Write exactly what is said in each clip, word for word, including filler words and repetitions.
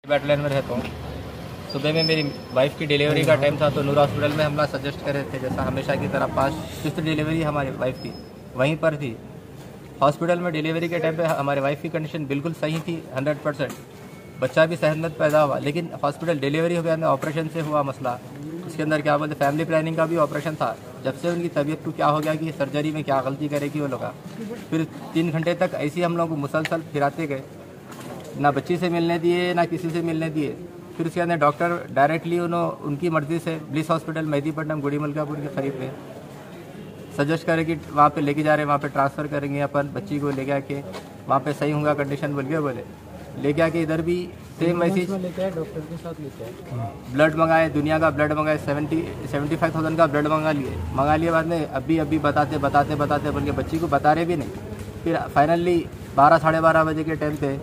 बैटलैंड में रहता हूँ। सुबह में मेरी वाइफ की डिलीवरी का टाइम था तो नूर हॉस्पिटल में हमला सजेस्ट कर रहे थे, जैसा हमेशा की तरह पास फिफ्थ डिलीवरी हमारी वाइफ की वहीं पर थी। हॉस्पिटल में डिलीवरी के टाइम पे हमारी वाइफ की कंडीशन बिल्कुल सही थी, हंड्रेड परसेंट बच्चा भी सेहतमंद पैदा हुआ। लेकिन हॉस्पिटल डिलीवरी हो गया में ऑपरेशन से हुआ मसला। इसके अंदर क्या बोलते फैमिली प्लानिंग का भी ऑपरेशन था। जब से उनकी तबीयत को क्या हो गया कि सर्जरी में क्या गलती करेगी वो लोग, फिर तीन घंटे तक ऐसे ही हम लोग को मुसलसल फिराते गए, ना बच्ची से मिलने दिए ना किसी से मिलने दिए। फिर उसके अंदर डॉक्टर डायरेक्टली उन्होंने उनकी मर्जी से bliss hospital Mehdipatnam Gudimalkapur के करीब में सजेस्ट करे कि वहाँ पे लेके जा रहे हैं, वहाँ पे ट्रांसफ़र करेंगे अपन बच्ची को लेके आके, वहाँ पे सही होगा कंडीशन बोल के बोले। लेके आके इधर भी सेम वैसी डॉक्टर के साथ लेके ब्लड मंगाए, दुनिया का ब्लड मंगाए, सेवेंटी सेवेंटी फाइव थाउजेंड का ब्लड मंगा लिए मंगा लिए बाद में अभी अभी बताते बताते बताते बोल के बच्ची को बता रहे भी नहीं। फिर फाइनली बारह साढ़े बारह बजे के टाइम पे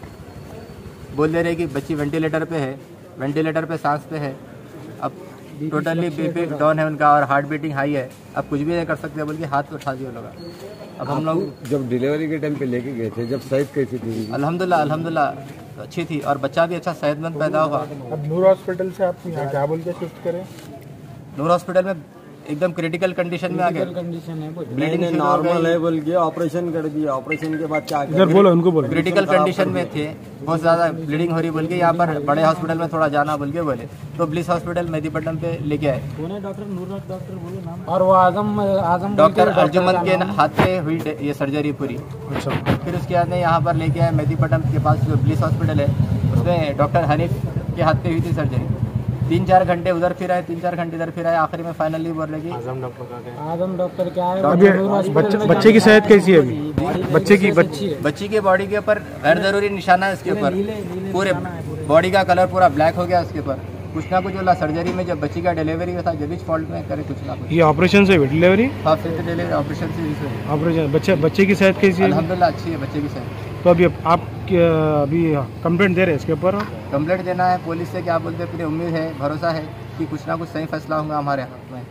बोल दे रहे कि बच्ची वेंटिलेटर पे है, वेंटिलेटर पे सांस पे है, अब टोटली बीपी डाउन है उनका और हार्ट बीटिंग हाई है, अब कुछ भी नहीं कर सकते बोल के हाथ उठा दिए लोग। अब हम लोग जब डिलीवरी के टाइम पे लेके गए थे, जब सेहत कैसी थी? अल्हम्दुलिल्लाह अल्हम्दुलिल्लाह अच्छी थी और बच्चा भी अच्छा सेहतमंद पैदा हुआ। अब नूर हॉस्पिटल से आप यहाँ क्या बोल के शिफ्ट करें? नूर हॉस्पिटल में एकदम क्रिटिकल कंडीशन में आ गए, कंडीशन है, ब्लीडिंग नॉर्मल है बोल के ऑपरेशन कर दिया। ऑपरेशन के बाद क्या इधर बोलो, उनको बोलो। क्रिटिकल कंडीशन में थे, बहुत ज़्यादा ब्लीडिंग हो रही बोल के यहाँ पर बड़े हॉस्पिटल में थोड़ा जाना बोल के बोले, तो ब्लिस हॉस्पिटल मेहदीपट्टनम पे लेके आए। डॉक्टर नूर डॉक्टर बोलो नाम, और वो आजम आजम डॉक्टर अर्जुमन के हाथ पे हुई ये सर्जरी पूरी। अच्छा। फिर उसके बाद में यहाँ पर लेके आए मेहदीपट्टनम के पास जो ब्लिस हॉस्पिटल है, उसमें डॉक्टर हनीफ के हाथ पे हुई थी सर्जरी। तीन चार घंटे उधर फिर आए, तीन चार घंटे इधर फिर आए, आखिरी में फाइनली बोल रहे कि आजम डॉक्टर का क्या आजम डॉक्टर क्या है। अभी बच्चे बच्चे की सेहत कैसी है अभी? बच्चे की बच्ची बच्ची के बॉडी के ऊपर गैर जरूरी निशाना है, इसके ऊपर पूरे बॉडी का कलर पूरा ब्लैक हो गया। उसके ऊपर कुछ ना कुछ बोला सर्जरी में जब बच्ची का डिलीवरी था जब भी फॉल्ट में करे कुछ ना कुछ। ये ऑपरेशन से हुई डिलीवरी? हाँ फिफ्थ डिलीवरी ऑपरेशन से। ऑपरेशन बच्चे बच्चे की सेहत कैसी है? अल्हम्दुलिल्लाह अच्छी है बच्चे की सेहत। तो अभी आप अभी कंप्लेंट दे रहे हैं इसके ऊपर? कंप्लेंट देना है पुलिस से, क्या बोलते हैं, पूरी उम्मीद है भरोसा है कि कुछ ना कुछ सही फैसला होगा हमारे हाथ में।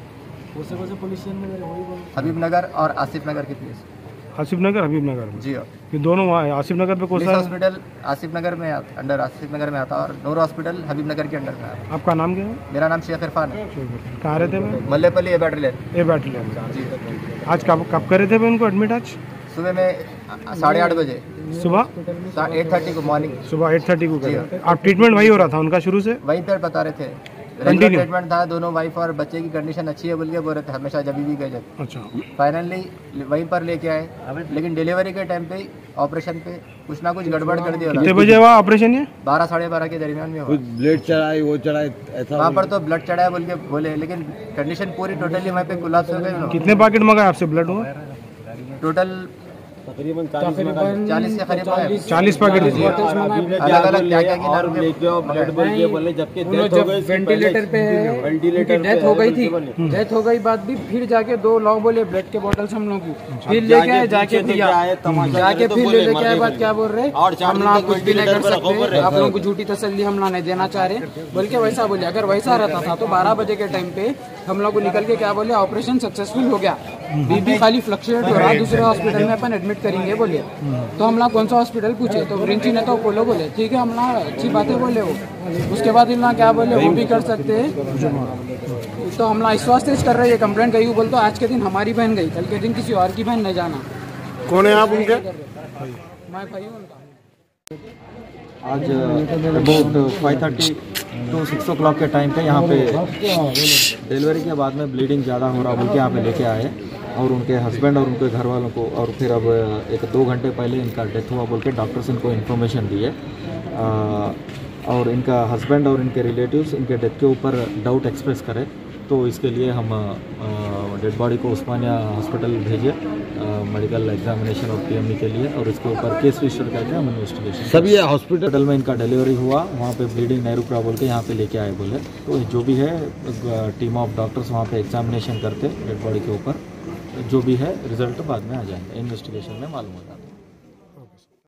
हबीब नगर और आसिफ नगर के पुलिस। आसिफ नगर हबीब नगर जी हाँ, ये दोनों वहाँ आसिफ नगर पे कौन सा हॉस्पिटल आसिफ नगर में अंडर आसिफ नगर में आता और नूर हॉस्पिटल हबीब नगर के अंडर में आता। आपका नाम क्या है? मेरा नाम शेख इरफान है। कहाँ रहते हैं? Mallepally A battalion. A battalion जी। आज कब कब करे थे उनको एडमिट? आज सुबह में साढ़े आठ बजे, सुबह एट थर्टी को मॉर्निंग, सुबह एट थर्टी को करे। आप ट्रीटमेंट वही हो रहा था उनका शुरू से? वहीं पर बता रहे थे, रेगुलर ट्रीटमेंट था। दोनों वाइफ और बच्चे की कंडीशन अच्छी है बोल के बोल रहे थे हमेशा जब भी गए जब। अच्छा। फाइनली वहीं पर लेके आए, लेकिन डिलीवरी के टाइम पे ऑपरेशन पे कुछ ना कुछ गड़बड़ कर दिया। कितने बजे हुआ ऑपरेशन? ये बारह साढ़े बारह के दरमियान में हुआ। ब्लड चढ़ाए वो चढ़ाए ऐसा वहाँ पर तो ब्लड चढ़ाया बोल के बोले, लेकिन कंडीशन पूरी टोटली वहाँ पे कोलैप्स हो गई। कितने पैकेट मंगाए आपसे ब्लड? हुआ टोटल तकरीबन चालीस के करीब चालीस पैकेट अलग अलग क्या क्या बोले, जबकि वेंटिलेटर पे वेंटिलेटर डेथ हो गई थी। डेथ हो गई बाद भी फिर जाके दो लोग बोले ब्लड के बोतल्स हम लोग को फिर लेके आए, जाके दिया, जाके फिर ले लेके आए। बात क्या बोल रहे, हम लोग कुछ भी नहीं कर सकते, आप लोगों को झूठी तसल्ली हम लोग नहीं देना चाह रहे बोल के वैसा बोले। अगर वैसा रहता था तो बारह बजे के टाइम पे हम लोग को निकल के क्या बोले, ऑपरेशन सक्सेसफुल हो गया, बीपी खाली फ्लक्चुएट हो रहा, दूसरे हॉस्पिटल में अपन एडमिट करेंगे बोले। तो हम लोग कौन सा हॉस्पिटल पूछे तो रिंची ने तो अपोलो बोले, ठीक है हम लोग अच्छी बातें बोले। वो उसके बाद इन लोग क्या बोले, वो भी कर सकते हैं। तो हम लोग विश्वास तेज कर रहे हैं, कंप्लेंट कही बोलते आज के दिन हमारी बहन गई, कल के दिन किसी और की बहन नहीं जाना। कौन है आप उनके? मैं भाई उनका। आज about five thirty to six o'clock के टाइम पे यहाँ पे डिलीवरी के बाद में ब्लीडिंग ज़्यादा हो रहा बोल के यहाँ पे लेके आए और उनके हस्बैंड और उनके घर वालों को, और फिर अब एक दो घंटे पहले इनका डेथ हुआ बोल के डॉक्टर्स इनको इन्फॉर्मेशन दिए और इनका हस्बैंड और इनके रिलेटिव्स इनके डेथ के ऊपर डाउट एक्सप्रेस करें, तो इसके लिए हम डेड बॉडी को उस्मानिया हॉस्पिटल भेजे मेडिकल एग्जामिनेशन और पीएमई के लिए, और इसके ऊपर केस रजिस्टर करके हम इन्वेस्टिगेशन। सभी हॉस्पिटल में इनका डिलीवरी हुआ, वहाँ पे ब्लीडिंग नहीं रुक रहा बोल के यहाँ पे लेके आए बोले। तो जो भी है टीम ऑफ डॉक्टर्स वहाँ पे एग्जामिनेशन करते डेड बॉडी के ऊपर, जो भी है रिजल्ट बाद में आ जाएंगे, इन्वेस्टिगेशन में मालूम हो जाता है।